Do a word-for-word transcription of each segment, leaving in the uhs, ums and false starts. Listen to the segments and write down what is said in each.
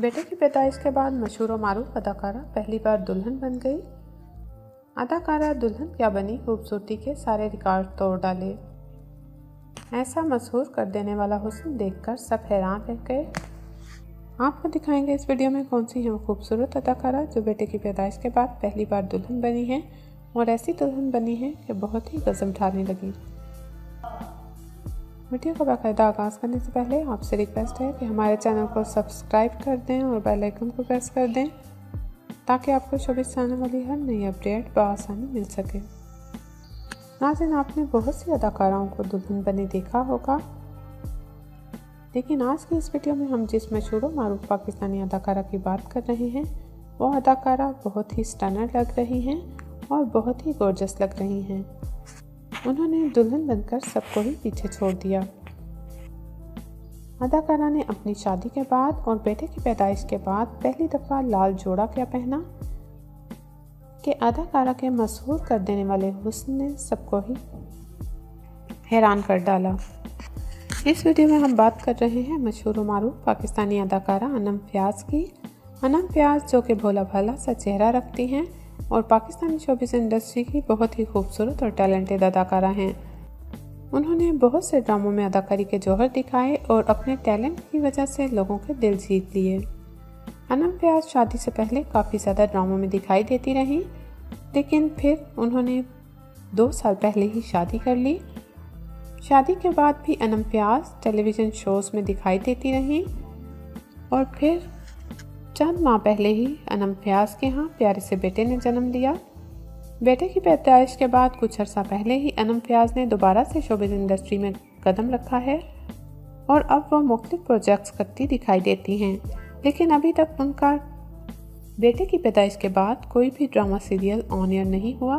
बेटे की पैदाइश के बाद मशहूर और मारूफ अदाकारा पहली बार दुल्हन बन गई। अदाकारा दुल्हन क्या बनी, खूबसूरती के सारे रिकॉर्ड तोड़ डाले। ऐसा मशहूर कर देने वाला हुस्न देखकर सब हैरान रह गए। आपको दिखाएंगे इस वीडियो में कौन सी है वो खूबसूरत अदाकारा जो बेटे की पैदाइश के बाद पहली बार दुल्हन बनी है और ऐसी दुल्हन बनी है कि बहुत ही गजब ढाने लगी। वीडियो का बाकायदा आगाज़ करने से पहले आपसे रिक्वेस्ट है कि हमारे चैनल को सब्सक्राइब कर दें और बेल आइकन को प्रेस कर दें ताकि आपको चौबीस आने वाली हर नई अपडेट बआसानी मिल सके। नाज़रीन, आपने बहुत सी अदाकाराओं को दुल्हन बने देखा होगा, लेकिन आज की इस वीडियो में हम जिस मशहूर और मारूफ पाकिस्तानी अदाकारा की बात कर रहे हैं वो अदाकारा बहुत ही स्टनर लग रही हैं और बहुत ही गॉर्जियस लग रही हैं। उन्होंने दुल्हन बनकर सबको ही पीछे छोड़ दिया। अदाकारा ने अपनी शादी के बाद और बेटे की पैदाइश के बाद पहली दफ़ा लाल जोड़ा क्या पहना कि अदाकारा के मशहूर कर देने वाले हुस्न ने सबको ही हैरान कर डाला। इस वीडियो में हम बात कर रहे हैं मशहूर और मारूफ पाकिस्तानी अदाकारा अनम फयाज़ की। अनम फयाज़ जो कि भोला भाला सा चेहरा रखती हैं और पाकिस्तानी शोबिज़ इंडस्ट्री की बहुत ही खूबसूरत और टैलेंटेड अदाकारा हैं। उन्होंने बहुत से ड्रामों में अदाकारी के जौहर दिखाए और अपने टैलेंट की वजह से लोगों के दिल जीत लिए। अनम फयाज़ शादी से पहले काफ़ी ज़्यादा ड्रामों में दिखाई देती रहीं, लेकिन फिर उन्होंने दो साल पहले ही शादी कर ली। शादी के बाद भी अनम फयाज़ टेलीविज़न शोज़ में दिखाई देती रहीं और फिर चंद माह पहले ही अनम फयाज़ के यहाँ प्यारे से बेटे ने जन्म लिया। बेटे की पैदाइश के बाद कुछ अर्सा पहले ही अनम फयाज़ ने दोबारा से शोबिज़ इंडस्ट्री में कदम रखा है और अब वो मुख्तलिफ प्रोजेक्ट्स करती दिखाई देती हैं, लेकिन अभी तक उनका बेटे की पैदाइश के बाद कोई भी ड्रामा सीरियल ऑन एयर नहीं हुआ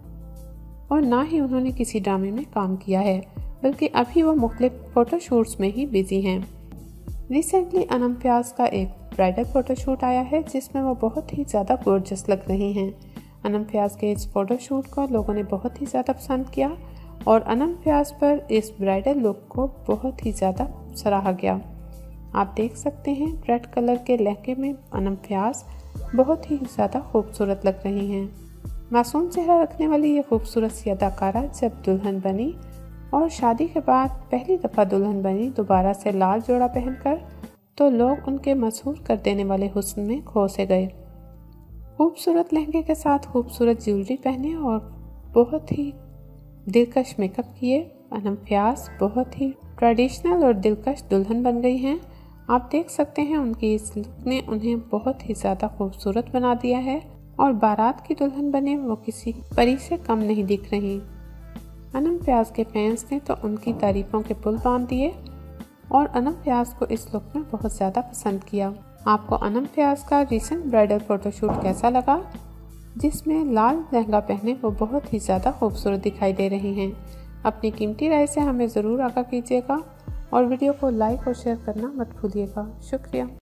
और ना ही उन्होंने किसी ड्रामे में काम किया है, बल्कि अभी वो मुख्तलिफ फ़ोटोशूट्स में ही बिजी हैं। रिसेंटली अनम फयाज़ का एक ब्राइडल फ़ोटोशूट आया है जिसमें वो बहुत ही ज़्यादा गॉर्जियस लग रही हैं। अनम फयाज़ के इस फ़ोटोशूट को लोगों ने बहुत ही ज़्यादा पसंद किया और अनम फयाज़ पर इस ब्राइडल लुक को बहुत ही ज़्यादा सराहा गया। आप देख सकते हैं रेड कलर के लहंगे में अनम फयाज़ बहुत ही ज़्यादा खूबसूरत लग रही हैं। मासूम चेहरा रखने वाली ये खूबसूरत सी अदाकारा जब दुल्हन बनी और शादी के बाद पहली दफ़ा दुल्हन बनी दोबारा से लाल जोड़ा पहनकर, तो लोग उनके मशहूर कर देने वाले हुस्न में खो से गए। खूबसूरत लहंगे के साथ खूबसूरत ज्वेलरी पहने और बहुत ही दिलकश मेकअप किए अनम फयाज़ बहुत ही ट्रेडिशनल और दिलकश दुल्हन बन गई हैं। आप देख सकते हैं उनकी इस लुक ने उन्हें बहुत ही ज़्यादा खूबसूरत बना दिया है और बारात की दुल्हन बने वो किसी परी से कम नहीं दिख रही। अनम फयाज़ के फैंस ने तो उनकी तारीफ़ों के पुल बांध दिए और अनम फयाज़ को इस लुक में बहुत ज़्यादा पसंद किया। आपको अनम फयाज़ का रिसेंट ब्राइडल फ़ोटोशूट कैसा लगा, जिसमें लाल लहंगा पहने वो बहुत ही ज़्यादा खूबसूरत दिखाई दे रही हैं? अपनी कीमती राय से हमें ज़रूर आगाह कीजिएगा और वीडियो को लाइक और शेयर करना मत भूलिएगा। शुक्रिया।